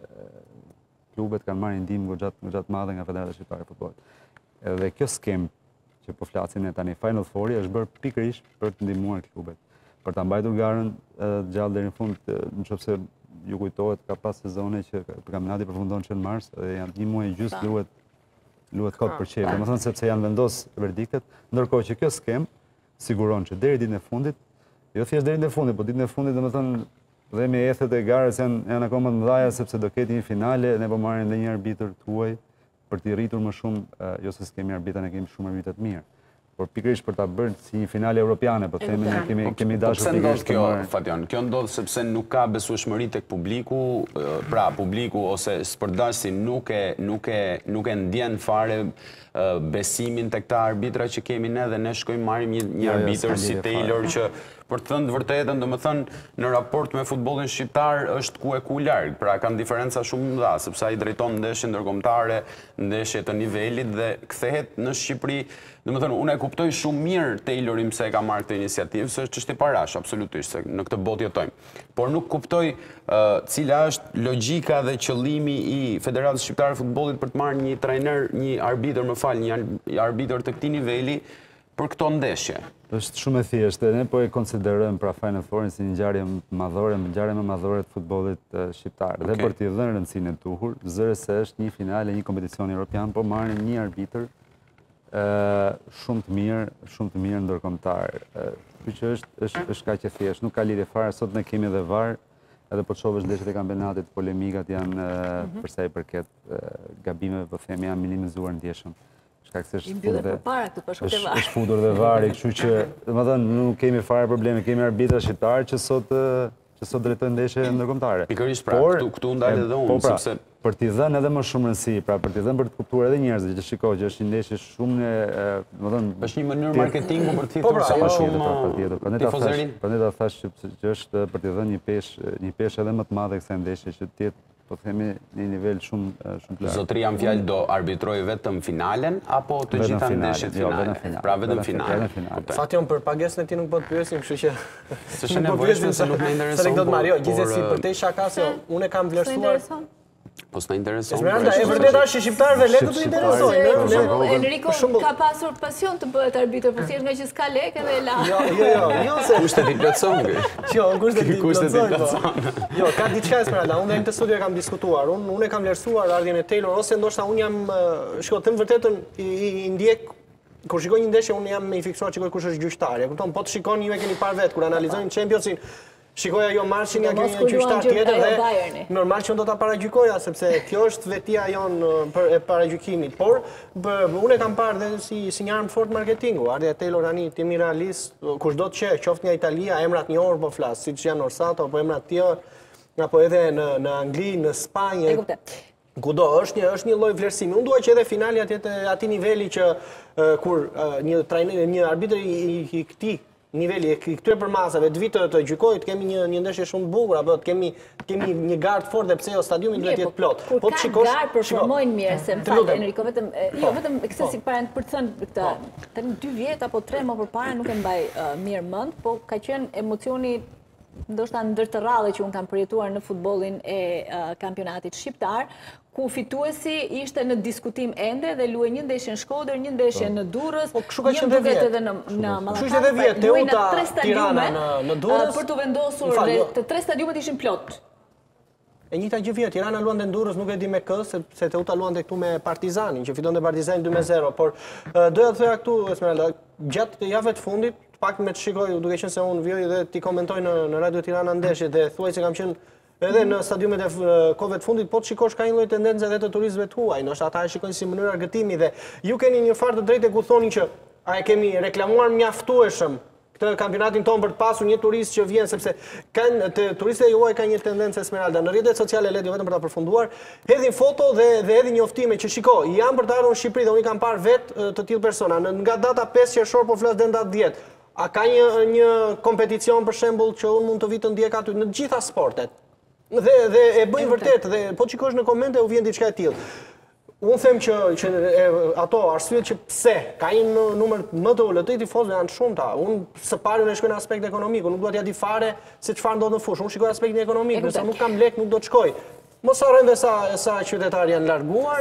klubet kanë marrë ndihmë goxha të madhe nga Federata Shqiptare e Futbollit. Edhe kjo skem që po flasim ne tani, Final Four është bërë pikërisht për të ndihmuar klubet, për ta mbajtur garën gjallë deri në fund. Nëse ju kujtohet, ka pas sezone që kampionati përfundon që në mars dhe janë 1 muaj e gjysmë luhet kot për çep. Domethënë sepse janë vendosur verdiktet, ndërkohë që kjo skem siguron që deri ditën e fundit, jo thjesht deri në fundit, po ditën e fundit domethënë dhe me ethet e garës janë akoma të mëdha sepse do ketë një finale, ne po marrim edhe një arbitër tuaj për t'i rritur më shumë, jo se s'kemi arbitra, ne kemi shumë arbitra të mirë. Por pikërisht për ta bërë si një finale europiane, po themi ne kemi dashur pikërisht të marrim. Fatjon, kjo ndodh sepse nuk ka besueshmëri tek publiku, pra publiku ose sportdashësi nuk e ndjen fare besimin tek ta arbitra që kemi ne dhe ne shkojmë marrim një arbitër si Taylor që për të thënë të vërtetën, domethënë në raport me futbollin shqiptar është ku larg, pra kanë diferenca shumë mëdha, sepse ai drejton ndeshje ndërkombëtare, ndeshje të nivelit dhe kthehet në Shqipëri. Domethënë unë e kuptoj shumë mirë Taylorin pse e ka marrë këtë iniciativë, se është çështje parash, absolutisht, se në këtë botë jetojmë. Por nuk kuptoj cila është logjika dhe qëllimi i Federatës Shqiptare e Futbollit për të marrë një trajner, një arbitër, një arbitër të këtij niveli për këto ndeshje. Është shumë e thjeshtë, ne po e konsiderojmë pra Final Four si një ngjarje madhore, ngjarje më madhore të futbollit shqiptar. Dhe për t'i dhënë rëndësinë e duhur, zëre se është një finale, një kompeticion evropian, po marrin një arbitër shumë të mirë ndërkombëtar. Kështu që është kaq e thjeshtë, nuk ka lidhje fare. Sot ne kemi edhe VAR, edhe po shohësh ndeshjet e kampionatit, polemikat janë për sa i përket gabimeve, po themi, janë minimizuar ndjeshëm. Është futur dhe vari, kështu që domethënë nuk kemi fare probleme, kemi arbitra shqiptar që sot drejtojnë ndeshje ndërkombëtare. Pikërisht pra, këtu ndal edhe unë, sepse për t'i dhënë edhe më shumë rëndësi, pra për t'i dhënë për të kuptuar edhe njerëzit që shikojnë që është një ndeshje shumë domethënë është një mënyrë marketingu për të thithur sa më shumë tifozërin. Prandaj ta thash që është për t'i dhënë një peshë edhe më të madhe kësaj ndeshje që të jetë, po themi, një nivel shumë të lartë. Zotëria më fjalë do arbitrojë vetëm finalen apo të gjitha ndeshjet finale? Pra vetëm finalen. Fatjon, për pagesën e ti nuk po të pyesim, kështu që s'është nevojshme se nuk më intereson. Se do të marrë, gjithsesi për te shakase, unë e kam vlerësuar. Po s'na intereson. Esmeralda, e vërtet është shqiptarëve lekët të interesojnë. Enrico ka pasur pasion të bëhet arbitër, po thjesht nga që s'ka lekë dhe la. Jo, se kushtet i plotson. Jo, kushtet i plotson. Jo, ka diçka Esmeralda, unë në këtë studio e kam diskutuar, unë e kam vlerësuar ardhjen e Taylor, ose ndoshta unë jam, shiko, të vërtetën i ndjek. Kur shikoj një ndeshje, unë jam i fiksuar çikoj kush është gjyqtari. E kupton, po të shikoni ju e keni parë vetë kur analizojnë Championsin, Shikoj ajo marshin nga kjo një qytetar tjetër dhe normal që unë do ta paragjykoja sepse kjo është vetia jonë e paragjykimit. Por unë e kam parë dhe si një armë fort marketingu. Ardhja Taylor tani ti mi realist, kushdo të që qoftë nga Italia, emrat një orë po flas, siç janë Orsato apo emrat tjerë, apo edhe në Angli, në Spanjë. Kudo është një lloj vlerësimi. Unë dua që edhe finali jetë atij niveli që kur një arbitër i këtij niveli i këtyre përmasave të vitë të gjykojë, të kemi një ndeshje shumë të bukur, apo të kemi një gardë fort dhe pse jo stadiumi duhet të jetë plot. Kur ka gardë performojnë mirë, se më fal Enrico, vetëm këtë si para për të thënë këtë, tani 2 vjet apo 3 më përpara nuk e mbaj mirë mend, po ka qenë emocioni ndoshta ndër të rrallë që unë kam përjetuar në futbollin e kampionatit shqiptar, ku fituesi ishte në diskutim ende dhe luaj një ndeshje në Shkodër, një ndeshje në Durrës, një duket edhe në Mallorca, luaj në 3 stadiume për të vendosur dhe të 3 stadiumet ishin plot. E njëjta gjë vjet, Tirana luante në Durrës, nuk e di me kë, sepse Teuta luante këtu me Partizanin, që fitonte Partizani 2-0, por doja të thoja këtu Esmeralda, gjatë javëve të fundit, pak me të shikoj, duke qenë se unë vjoj dhe ti komentoj në Radio Tirana ndeshje dhe thuaj se kam qenë edhe në stadiumet e kohëve të fundit, po të shikosh ka një lloj tendence edhe të turistëve të huaj, ndoshta ata e shikojnë si mënyrë argëtimi dhe ju keni një farë të drejtë ku thoni që a e kemi reklamuar mjaftueshëm këtë kampionatin tonë për të pasur një turist që vjen, sepse turistët e juaj kanë një tendencë Esmeralda, në rrjetet sociale le vetëm për ta përfunduar, hedhin foto dhe hedhin njoftime që shiko, janë për të ardhur në Shqipëri dhe unë kam parë vetë të tillë persona, nga data 5 qershor po flas deri në datë 10. A ka një kompeticion për shembull që unë mund të vi të ndjek aty në të gjitha sportet? Dhe e bëjnë vërtet, dhe po qikosh në komente u vjen diçka e tillë. Unë them që ato arsyet që pse ka një numër më të ulët të tifozëve janë shumëta. Unë së pari unë shkoj në aspekt ekonomik, unë nuk dua t'ia di fare se çfarë ndodh në fushë. Unë shikoj aspektin ekonomik, nëse nuk kam lek nuk do të shkoj. Mos harrojmë sa qytetarë janë larguar,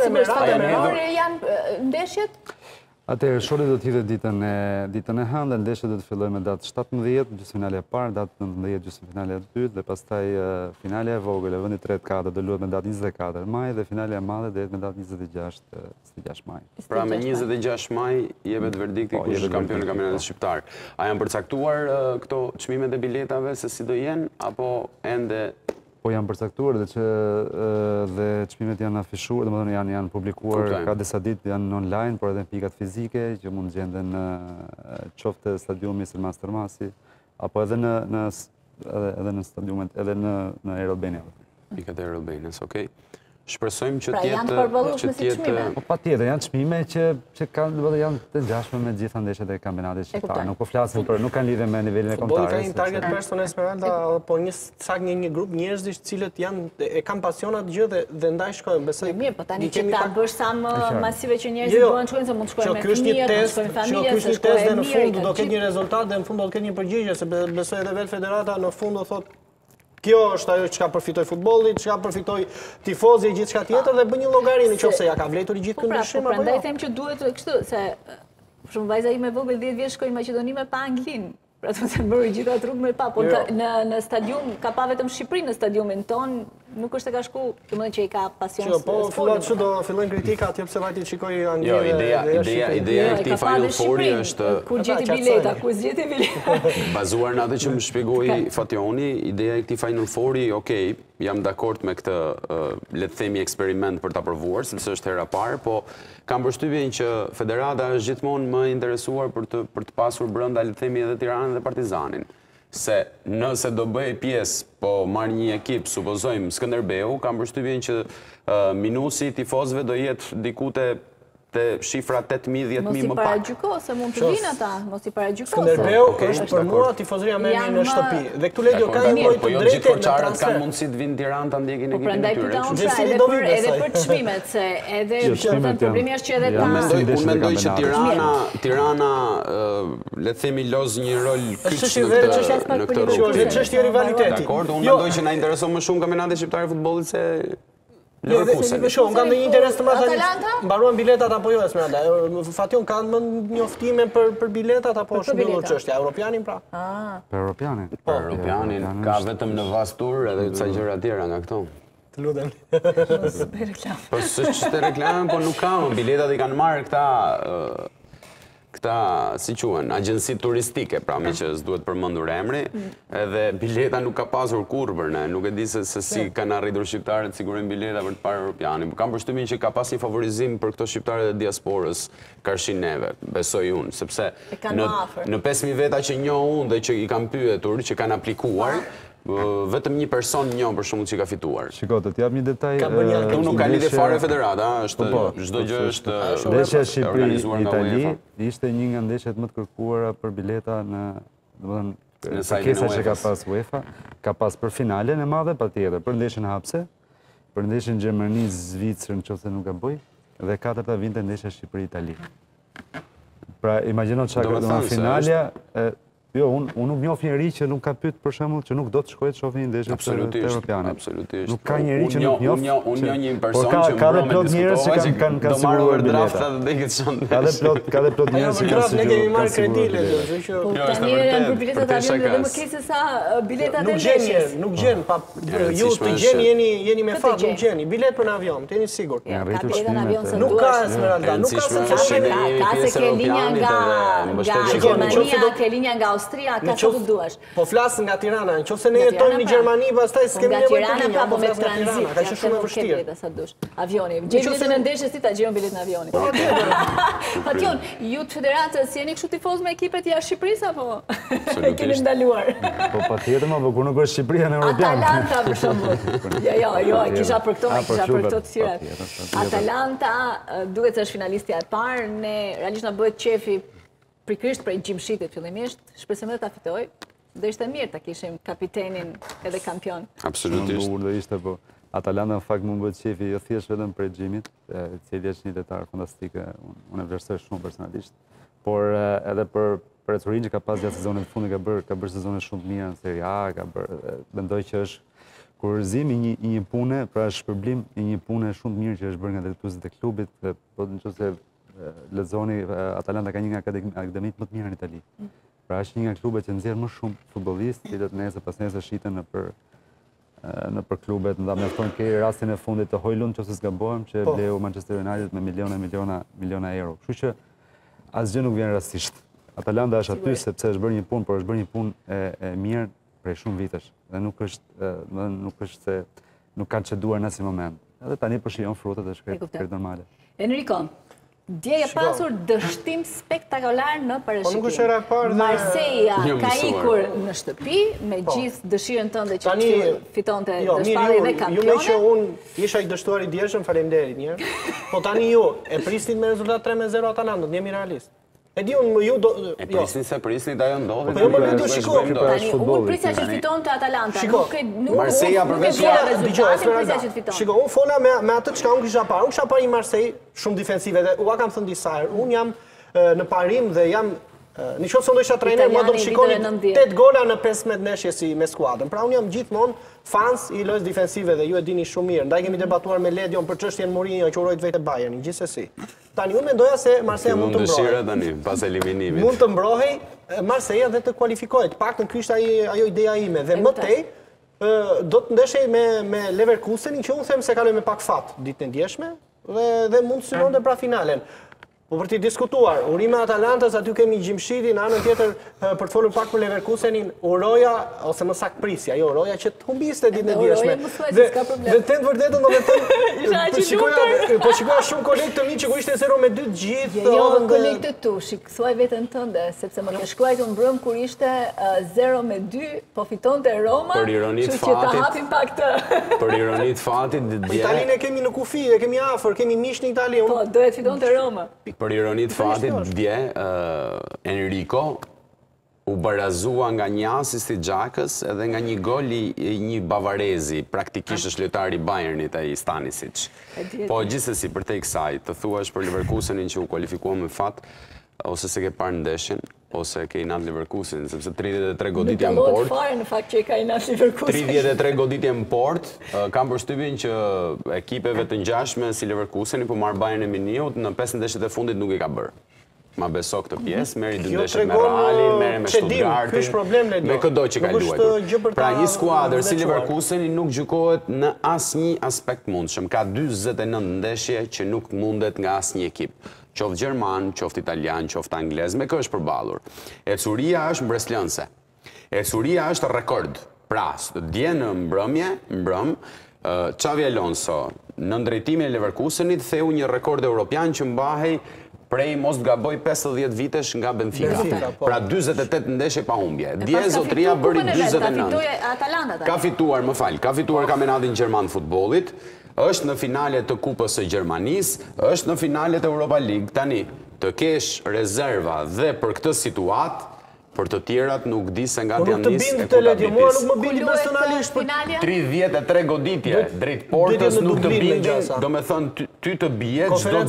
janë ndeshjet. Atëherë, sholi do t'hidhe ditën e hënë dhe ndeshjet do të fillojë me datë 17, gjysmëfinale e parë, datë 19, gjysmëfinale e dytë dhe pastaj finale e vogël e vendit 3-4 do luhet me datë 24 maj dhe finale e madhe do jetë me datë 26 maj. Pra me 26 maj jepet verdikti kush është kampioni i kampionatit shqiptar. A janë përcaktuar këto çmimet e biletave se si do jenë apo ende? Po janë përcaktuar dhe çmimet janë afishuar, domethënë janë publikuar, ka disa ditë janë online, por edhe në pikat fizike që mund gjenden në qoftë stadiumi Selmas Tërmasi apo edhe në stadiumet edhe në Aerobenia. Pikat e Aerobenës, okay. Shpresojmë që pra janë përballueshme si çmime. Po patjetër, janë çmime që janë të ngjashme me gjitha ndeshjet e kampionatit shqiptar. Nuk po flasim për, nuk kanë lidhje me nivelin e kombëtarës. Ka një target person Esmeralda, po një grup njerëzish të cilët e kanë pasionat gjë dhe ndaj shkojnë. Besoj. Mirë, po tani që ta bësh sa më masive që njerëzit duan të shkojnë, se mund të shkojnë me fëmijë, të shkojnë familje, të shkojnë në fund do ketë një rezultat dhe në fund do ketë një përgjigje, se besoj edhe vetë federata në fund do thotë kjo është ajo që ka përfitoj futbolli, që ka përfitoj tifozi e gjithë shka tjetër dhe bë një llogari nëse ja ka vlerëtur i gjithë ky ndryshim apo jo. Prandaj them që duhet kështu se për shembull vajza ime vogël 10 vjeç shkoi në Maqedoni me pa anglin. Pra të se mërë gjitha rrugë me pa, po në stadium, ka pa vetëm Shqipëri në stadiumin ton, nuk është e ka shku, të mëdhen që i ka pasion së po fillohet që do fillojnë kritika, atje pse vajti shikoj Anglin. Jo, ideja e këtij Final Fouri është kur gjeti bileta, bazuar në atë që më shpjegoi Fationi, ideja e këtij Final Fouri, okay, jam dakord me këtë, le të themi, eksperiment për ta provuar, sepse është hera parë, po kam përshtypjen që federata është gjithmonë më interesuar për të pasur brenda, le të themi, edhe Tiranën dhe Partizanin. Se nëse do bëj pjesë, po marrë një ekip, supozojmë Skënderbeu, kam përshtypjen që minusi tifozëve do jetë diku te shifra 8.000-10.000 më pak. Mos i paragjyko, se mund të vinë ata, mos i paragjyko. Skënderbeu është për mua tifozëria më e mirë në shtëpi. Dhe këtu Ledio ka një lloj të drejtë. Po gjithë Korçarët kanë mundësi të vinë Tiranë ta ndjekin ekipin e tyre. Prandaj edhe për çmimet, se edhe problemi është që edhe ta. Unë mendoj që Tirana le të themi loz një rol kyç në këtë rrugë. Është çështje rivaliteti. Dakor, unë mendoj që na intereson më shumë kampionati shqiptar i futbollit se Shumë, kam një interes të madh. Mbaruan biletat apo jo Esmeralda? Fation kanë më njoftime për biletat apo është mbyllur çështja? Europianin pra? Për Europianin. Po, Europianin ka vetëm në Vastur edhe ca gjëra tjera nga këto. Të lutem. Po s'është reklam, po nuk ka, biletat i kanë marrë këta këta, si quhen, agjensi turistike, pra mi që s'duhet përmendur emri, edhe bileta nuk ka pasur kurrë për ne, nuk e di se si kanë arritur shqiptarët sigurojnë bileta për të parë europianin. Kam përshtypjen që ka pas një favorizim për këto shqiptarët e diasporës karshin neve, besoj unë, sepse në 5.000 veta që njoh unë dhe që i kam pyetur, që kanë aplikuar, vetëm një person për shembull që ka fituar. Shiko, të t'jap një detaj. Unë nuk ka lidhje fare federata, çdo gjë është ndeshja organizuar nga Shqipëri-Itali UEFA. ishte një nga ndeshjet më të kërkuara për bileta në, domethënë, sajtin e pakesa që ka UEFA-s. pas UEFA, ka pas për finalen e madhe patjetër, për ndeshjen hapse, për ndeshjen Gjermani-Zvicër nëse nuk gaboj, dhe katërta vinte ndeshja Shqipëri-Itali. Pra, imagjino çka ka dhënë finalja. Jo, unë nuk njoh njeri që nuk ka pyet për shembull që nuk do të shkojë të shohë një ndeshje europiane. Absolutisht. Nuk ka njeri që nuk njoh. Unë njoh një person që ka dhe plot njerëz që kanë siguruar bileta. Ka dhe plot njerëz që kanë Ne kemi marrë kredi le. Po tani janë për biletat avionit dhe më keq se sa biletat e ndeshjes. Nuk gjen, pa ju të gjeni jeni me fat, nuk gjeni. Bilet për në avion, jeni sigurt. Nuk ka Esmeralda, nuk ka se ke linja nga Gjermania, ke linja nga Austria, ka që të duash. Po flasë nga Tirana, në qofse ne jetojmë në Gjermani, pastaj s'kemi nevojë të linja, po me flasë nga Tirana, ka që shumë e vështirë. Avioni, gjej biletën e ndeshjes si ta gjejon biletën e avionit. Patjon, ju të federatës jeni kështu tifoz me ekipet jashtë Shqipërisë apo e keni ndaluar? Po patjetër, po kur nuk është Shqipëria në Europian. Atalanta për shembull. Jo, e kisha për këto, kisha për këto të tjerat. Atalanta duket se është finalistja e parë, ne realisht na bëhet qefi prikrisht prej Gjimshitit fillimisht, shpresojmë të ta fitoj, do ishte mirë ta kishim kapitenin edhe kampion. Absolutisht. Shumë bukur do ishte, po Atalanta në fakt mund bëhet qefi jo thjesht vetëm prej Gjimit, i cili është një lojtar fantastik, unë e vlerësoj shumë personalisht, por edhe për Ecurin që ka pas gjatë sezonit të fundit ka bërë sezone shumë të mira në Serie A, ka bërë, mendoj që është kurrizim i një pune, pra shpërblim i një pune shumë të mirë që është bërë nga drejtuesit e klubit, po nëse lexoni, Atalanta ka një nga akademitë më të mira në Itali. Pra është një nga klubet që nxjerr më shumë futbollistë, cilët nesër shiten në për klubet, nda mjafton ke rastin e fundit të Hojlund, nëse s'gabohem, që bleu Manchester United me miliona euro. Kështu që asgjë nuk vjen rastisht. Atalanta është aty sepse është bërë një punë, por është bërë një punë e mirë prej shumë vitesh dhe nuk është se nuk kanë çeduar në asnjë moment. Edhe tani po shijon frutet e shkret normale. Enrico, dje e pasur dështim spektakolar në parashikim. Marseilla ka ikur në shtëpi me gjithë dëshirën tënde që të fitonte dëshpallje dhe kampione. Ju me që unë isha i dështuar i djeshëm, faleminderit njërë, po tani ju e prisnit me rezultat 3-0 Atalantën, jemi realist. E di unë ju do... E prisnit se prisnit ajo ndodhe. Po jo më vedo shiko. Tani, unë prisja që fiton të Atalanta. Marseilla përveç Shiko, unë fola me atë që ka unë kisha parë. Unë kisha parë një Marseille shumë defensive dhe ua kam thënë disa herë. Unë jam në parim dhe jam... Në qoftë se do isha trajner, mua do të shikoni 8 gola në 15 ndeshje si me skuadrën. Pra unë jam gjithmonë fans i lojës defensive dhe ju e dini shumë mirë. Ndaj kemi debatuar me Ledion për çështjen Mourinho që urojt vetë Bayernin, gjithsesi. Tani unë mendoja se Marseilla mund të mbrohej. Tani pas eliminimit. Mund të mbrohej Marseilla dhe të kualifikohet. Paktën ky ishte ajo ideja ime dhe më tej do të ndeshej me Leverkusenin që unë them se kaloj me pak fat ditën e ndjeshme dhe mund të synonte pra finalen. Po për t'i diskutuar, urime Atalantës, aty kemi Gjimshitin, anën tjetër për të folur pak për Leverkusenin, uroja, ose më saktë prisja, jo uroja që të humbiste ditën e ndjeshme. Dhe të të vërtetën do me thënë, po shikoja shumë kolegë të mi që ku ishte 0-2 gjithë. Jo, kolegë të tu, thuaj vetën tënde, sepse më ke shkruajt unë brëm kur ishte 0-2, po fiton të Roma, që që ta hapim pak të... Për ironit fatit, Italinë e kemi në kufi, e kemi afër, kemi mish në Itali. Po, dohet fiton të Roma. Për ironit fatit, dje, Enrico u barazua nga një asist i Xhakës edhe nga një gol i një bavarezi, praktikisht është lojtari i Bayernit ai Stanisic. Po gjithsesi për te kësaj, të thuash për Leverkusenin që u kualifikua me fat, ose se ke parë ndeshjen, ose ke inat Leverkusenin, sepse 33 goditje në port. Nuk fare në fakt që ka inat Leverkusenin. 33 goditje në port, kam përshtypjen që ekipeve të ngjashme si Leverkuseni po marr Bayern e Muniut në 5 ndeshjet e fundit nuk e ka bërë. Ma beso këtë pjesë, meri 2 ndeshjet me Realin, meri me Stuttgartin, me këdo që ka luajtur. Pra një skuadër si Leverkuseni nuk gjykohet në asnjë aspekt mundshëm. Ka 49 ndeshje që nuk mundet nga asnjë ekip. qoftë gjerman, qoftë italian, qoftë anglez, me kë është përballur. Ecuria është mbreslënse. Ecuria është rekord. Pra, dje në mbrëm, Xavi Alonso, në drejtimin e Leverkusenit, theu një rekord europian që mbahej prej mos gaboj 50 vitesh nga Benfica. Pra 48 ndeshje pa humbje. Dje zotria bëri 49. Ka fituar, më fal, ka fituar kampionatin gjerman futbollit, është në finale të Kupës së Gjermanisë, është në finalet e Europa League. Tani, të kesh rezerva dhe për këtë situatë, për të tjerat nuk di se nga të janë nisë e kuta bitis. Nuk më bindi personalisht për 33 goditje drejt portës nuk të bindin, do me thënë ty të bje gjdo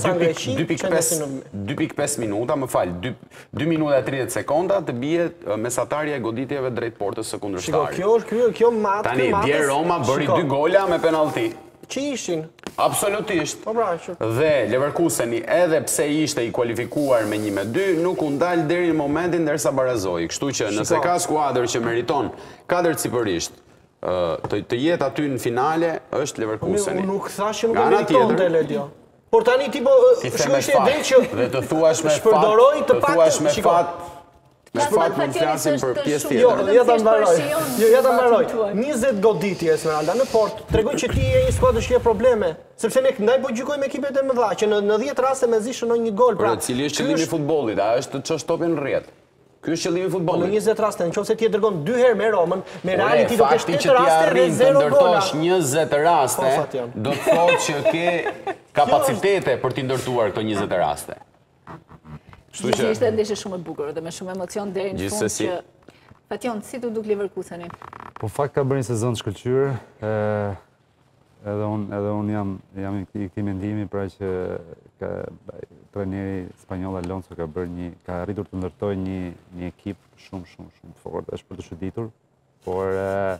2.5 minuta, më falë, 2 minuta e 30 sekonda të bje mesatarja e goditjeve drejt portës së kundërshtari. Kjo matë... Tani, dje Roma bëri 2 gola me penalti. Që ishin? Absolutisht. Dhe Leverkuseni, edhe pse ishte i kualifikuar me 1-2, nuk u ndal deri në momentin derisa barazoi. Kështu që nëse ka skuadër që meriton katërcipërisht të jetë aty në finale, është Leverkuseni. Unë nuk thash që nuk e meriton të Ledio. Por tani tipo shkojsh e drejt që dhe të thuash me fat, me fat mund flasim për pjesë tjetër. Ja ta mbaroj. 20 goditje Esmeralda në port, tregoj që ti je një skuadër që ka probleme, sepse ne ndaj po gjykojmë ekipet e mëdha që në 10 raste mezi shënon një gol. Pra, cili është qëllimi i futbollit? A është të çosh topin në rrjet? Ky është qëllimi i futbollit. Në 20 raste, nëse ti e dërgon 2 herë me Romën, me Realin ti do të kesh 8 raste dhe 0 gola. Fakti që ti arrin të ndërtosh 20 raste, do të thotë që ke kapacitete për të ndërtuar këto 20 raste. Gjithë ishte ndeshje shumë e bukur dhe me shumë emocion deri në fund që... Fation, si të duk Leverkuseni? Po fakt ka bërë një sezon të shkëlqyer, edhe unë jam i këtij mendimi, pra që trajneri spanjoll Alonso ka arritur të ndërtojë një ekip shumë të fortë, është për të çuditur, por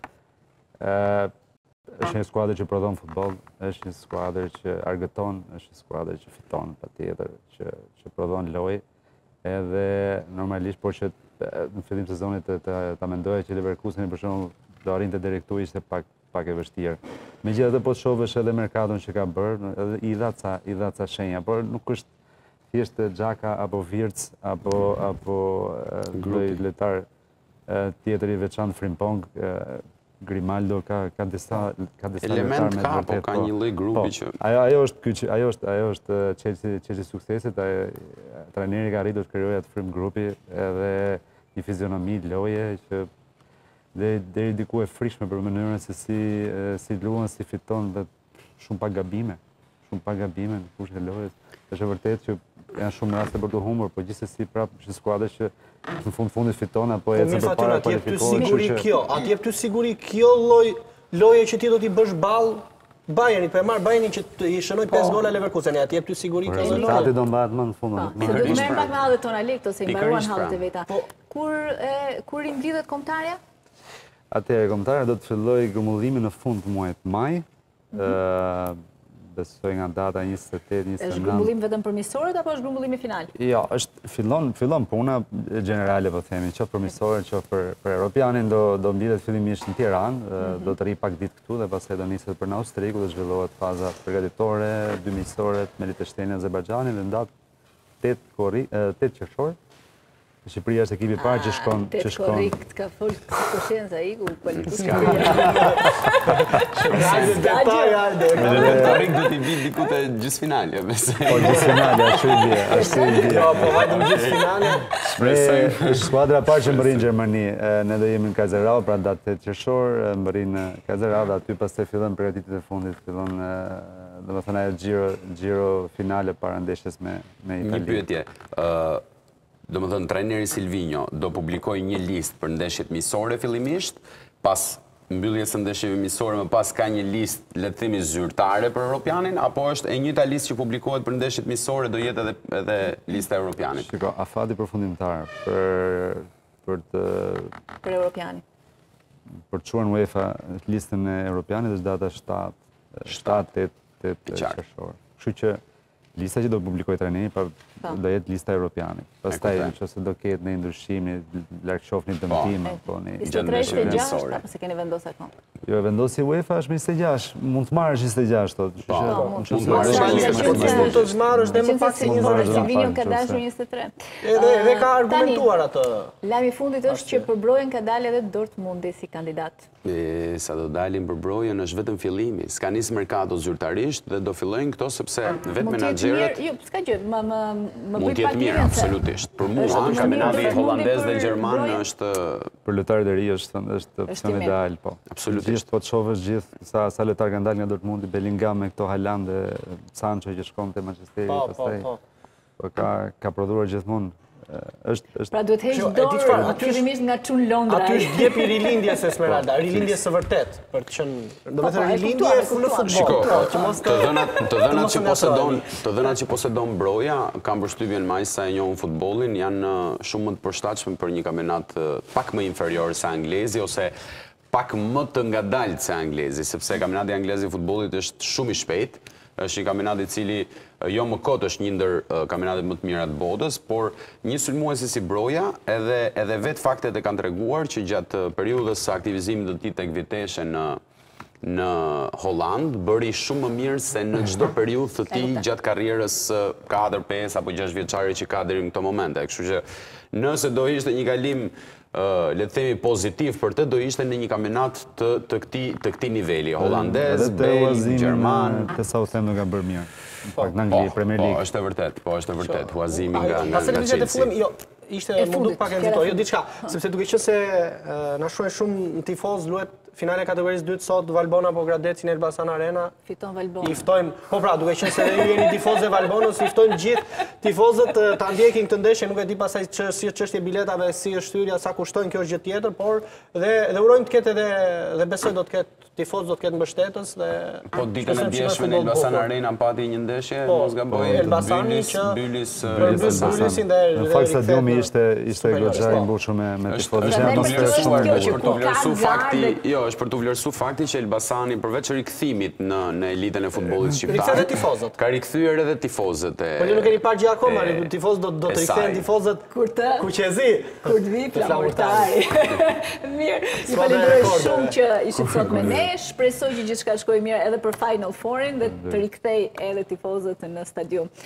është një skuadër që prodhon futboll, është një skuadër që argëton, është një skuadër që fiton patjetër, që prodhon lojë. Edhe normalisht, por që në fillim të sezonit ta mendoja që Leverkuseni për shembull do arrinte deri këtu ishte pak e vështirë. Megjithatë po shohësh edhe merkaton që ka bërë, edhe i dha ca shenja, por nuk është thjesht Xhaka apo Virts apo lojtar tjetër i veçantë Frimpong, Grimaldo ka disa element ka, po ka një lloj grupi që ajo është çelësi suksesit, trajneri ka arritur të krijojë atë frym grupi edhe një fizionomi loje që deri diku e frikshme për mënyrën se si luan, si fiton dhe shumë pa gabime në fushën e lojës. Është vërtet që janë shumë raste për të humbur, por gjithsesi prapë është skuadër që në fundit fiton apo ecën përpara kualifikohet. A ti jep ty siguri kjo loje që ti do t'i bësh ball Bayernit, po e marr Bayernin që i shënoi 5 gola Leverkuseni, a ti jep ty siguri kjo loje? Rezultati do mbahet më në fund. Se do të merrem pak me hallet tona lekto se i mbaruan hallet e veta. Kur i mblidhet kombëtarja? Atëherë kombëtarja do të fillojë grumbullimin në fund të muajit maj. Besoj nga data 28-29. Është grumbullim vetëm për miqësorët apo është grumbullimi final? Jo, fillon puna generale, po themi, qoftë për miqësorët, qoftë për europianin do mbledhet fillimisht në Tiranë, do të rri pak ditë këtu dhe pastaj do niset për në Austri, ku do zhvillohet faza përgatitore, 2 miqësorët me Liechtenstein e Azerbajxhanit dhe në datë 8 qershor. Shqipëria është ekipi i parë që shkon... Korrekt, ka folë koshenza i ku kualifikuar. Korrekt do t'i vi diku te gjysmëfinalja, besoj. Po gjysmëfinalja, ashtu i bie. Jo, po vajtëm gjysmëfinale. Shpresoj skuadra parë që mbërrin Gjermani, ne do jemi në Kaiserau, pra datë 8 qershor, mbërrin në Kaiserau dhe aty pastaj fillon përgatitjet e fundit, fillon domethënë ajo xhiro finale para ndeshjes me Italinë. Një pyetje. Domethënë, trajneri Silvinho do publikoj një listë për ndeshjet miqësore fillimisht, pas mbylljes së ndeshjeve miqësore më pas ka një listë le të themi zyrtare për Europianin, apo është e njëjta listë që publikohet për ndeshjet miqësore do jetë edhe lista e Europianit? Shiko, afati përfundimtar për Europianin. Për të çuar UEFA listën e Europianit është data 7-8 qershor. Kështu që lista që do publikoj trajneri, do jetë lista europiane. Pastaj nëse do ketë në ndryshim, largëshofni dëmtim apo në 26 apo se keni vendosur akoma? Jo, vendosi UEFA është me 26, mund të marrësh 26 thotë. Mund të marrësh. Mund të zmarrësh dhe më pak se 20. Silvinio ka dashur 23. Edhe ka argumentuar atë. Lajmi i fundit është që për brojën ka dalë edhe Dortmundi si kandidat. Sa do dalin për brojën është vetëm fillimi. S'ka nisë merkato zyrtarisht dhe do fillojnë këto sepse vetë menaxherët Jo, s'ka gjë, më mund të jetë mirë absolutisht. Për mua kampionati holandez dhe gjerman është për lojtarët e ri është opsioni ideal, po. Absolutisht. Gjithë po të shohësh gjithë sa lojtarë kanë dalë nga Dortmundi, Bellingham me këto Haaland dhe Sancho që shkon te Manchesteri pastaj. Po ka prodhuar gjithmonë. Pra duhet heq dorë fillimisht nga çun Londra. Aty është djep i rilindjes Esmeralda, rilindjes së vërtet, për të qenë, domethënë rilindje në futboll. Të dhënat që posedon broja, kam përshtypjen më sa e njohun futbollin, janë shumë më të përshtatshme për një kampionat pak më inferior se anglezi ose pak më të ngadalt se anglezi, sepse kampionati anglez i futbollit është shumë i shpejt. Është një kampionat i cili jo më kot është një ndër kampionatet më të mira të botës, por një sulmuesi si broja edhe vetë faktet e kanë treguar që gjatë periudhës së aktivizimit të tij tek Vitesse në Holland bëri shumë më mirë se në çdo periudhë të tij gjatë karrierës 4, 5 apo 6 vjeçare që ka deri në këto momente. Kështu që nëse do ishte një kalim le të themi pozitiv për të, do ishte në një kampionat të këtij niveli, holandez, belg, gjerman. Te Southampton ka bërë mirë. Në Angli, Premier League. Po, është e vërtet. Huazimi nga Chelsea. Jo, ishte më duk pak e nxitoj, jo diçka, sepse duke qenë se na shohin shumë tifoz luhet finale kategorisë 2 sot Valbona po Gradeci në Elbasan Arena. Fiton Valbona. I ftojmë, po pra, duke qenë se ju jeni tifozë e Valbonës, i ftojmë gjithë tifozët ta ndjekin këtë ndeshje, nuk e di pasaj si çështje biletave, si është hyrja, sa kushtojnë, kjo është gjë tjetër, por dhe urojmë të ketë edhe besoj do të ketë tifozë, do të ketë mbështetës dhe po ditën e djeshme në Elbasan Arena pati një ndeshje, mos gaboj, Elbasani që Bylisin dhe në fakt stadiumi ishte goxha i mbushur me tifozë. Është për të vlerësuar fakti që Elbasani përveç rikthimit në elitën e futbollit shqiptar. Rikthyer edhe tifozët. Ka rikthyer edhe tifozët e. Po ju nuk keni parë gjë akoma, tifozët do të rikthehen tifozët kur kuqezi. Kur të vi flamurtari. Mirë, ju falenderoj shumë që ishit sot me ne. Shpresoj që gjithçka shkojë mirë edhe për Final Four-in dhe të rikthej edhe tifozët në stadium.